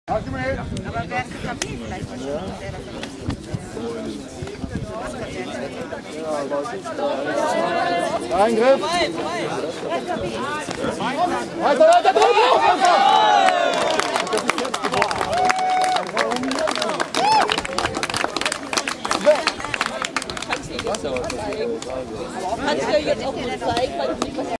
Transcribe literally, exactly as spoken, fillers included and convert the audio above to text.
Aber wer ist das vielleicht wahrscheinlich, der das Eingriff! Weiter, weiter, weiter! Kannst du dir jetzt auch mal zeigen, weil du nicht